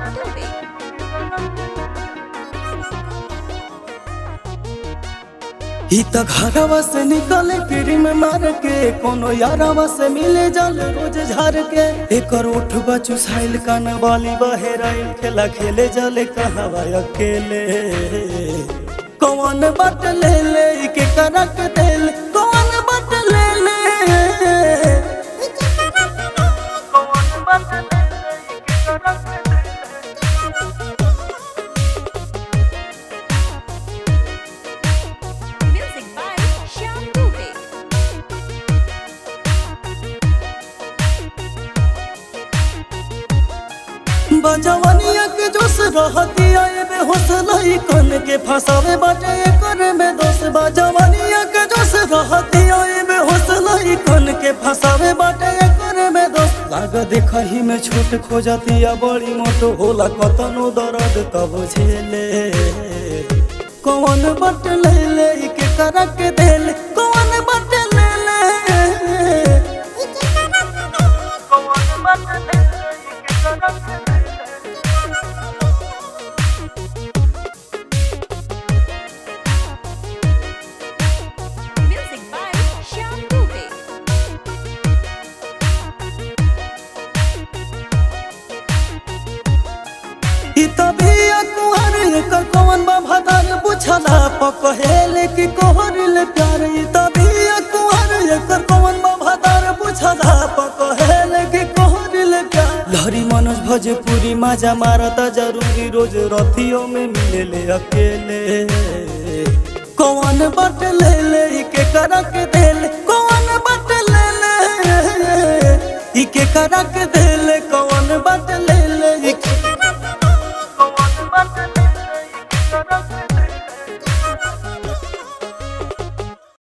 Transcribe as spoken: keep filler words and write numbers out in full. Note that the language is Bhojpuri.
ही त घरवा से निकले क्रीम मार के कोनो यारवा से मिले जल रोज झार के एकर उठबा चुसाइल कान वाली बहेराइल खेला खेले जले कहवा अकेले कौन बात ले ले के करक दिल कौन बात ले ले कौन बात ले ले के करक बजवनिया के जोश रहती आए बेहोश लई कन के फसावे बाटे कर में दोष बजवनिया के जोश रहती आए बेहोश लई कन के फसावे बाटे कर में दोष लाग देखही में छोट खोजती या बड़ी मोटो होला कतनो दर्द तब झेले कौन बट ले ले के करक देल कौन बट ले ले कौन बट ले ले के करक कौन बाधार बुझला पकहेल कि कोहरिल प्यार तभी कुहर एकर कौन बाधार बुझला पकहेल कि कोहरिल प्यार लहरी मनोज भोजपुरी मजा मारता जरूरी रोज रथियों में मिले ले अकेले कौन बट ले ले के करक दिल कौन बट ले ले के करक दिल कौन बट ले